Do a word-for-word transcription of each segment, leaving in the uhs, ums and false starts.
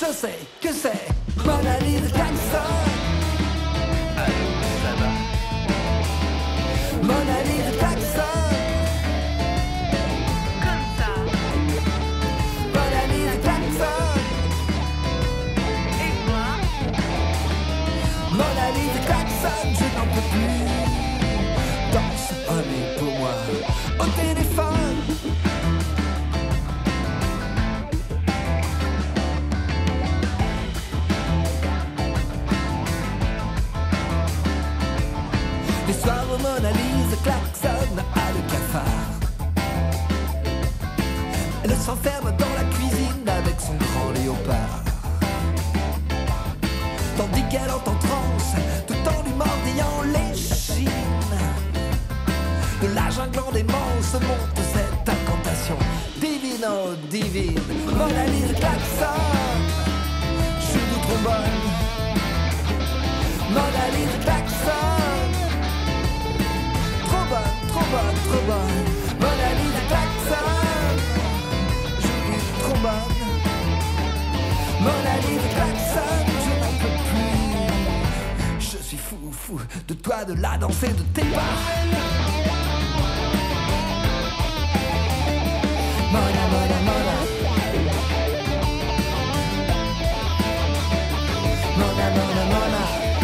je sais que c'est Mona Lisa Jackson. Allô, ça va? Mona Lisa Jackson. Comme ça. Mona Lisa Jackson. Et moi? Mona Lisa Jackson, je n'en peux plus. Danse, honey, pour moi, au téléphone. Les soirs où Mona Lisa klaxonne à le cafard. Elle s'enferme dans la cuisine avec son grand léopard. Tandis qu'elle entend transe, tout en lui mordillant les chines. De la jungle en démence se monte cette incantation. Divine, oh divine, Mona Lisa klaxonne. Joue du trombone, Mona Lisa klaxonne. Trop bonne, trop bonne, trop bonne, Mona Lisa klaxonne. Joue du trombone, Mona Lisa klaxonne. Je n'en peux plus. Je suis fou, fou de toi, de la danser, de tes pas. Mona, Mona, Mona. Mona, Mona, Mona.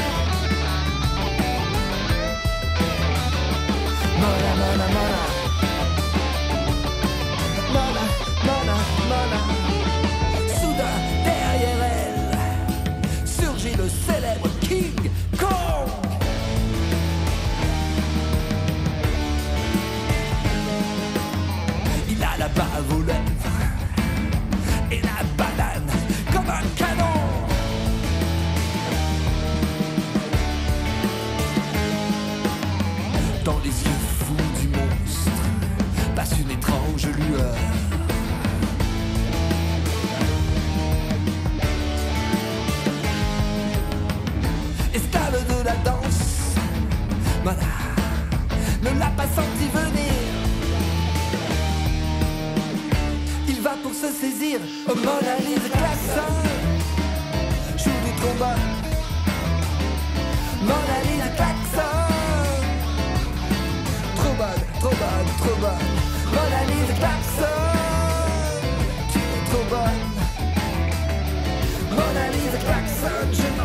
Mona, Mona, Mona. Mona, Mona, Mona. Soudain, derrière elle, surgit le célèbre King Kong. Il a la bave aux lèvres et la banane comme un canon. Dans les yeux fous du monstre passe une étrange lueur. Esclave de la danse, Mona ne l'a pas senti venir. Il va pour se saisir, oh Mona Lisa Jackson. Joue du trombone, Mona Lisa Jackson. Trop bonne, trop bonne, trop bonne, Mona Lisa Jackson. Tu es trop bonne, Mona Lisa Jackson. Je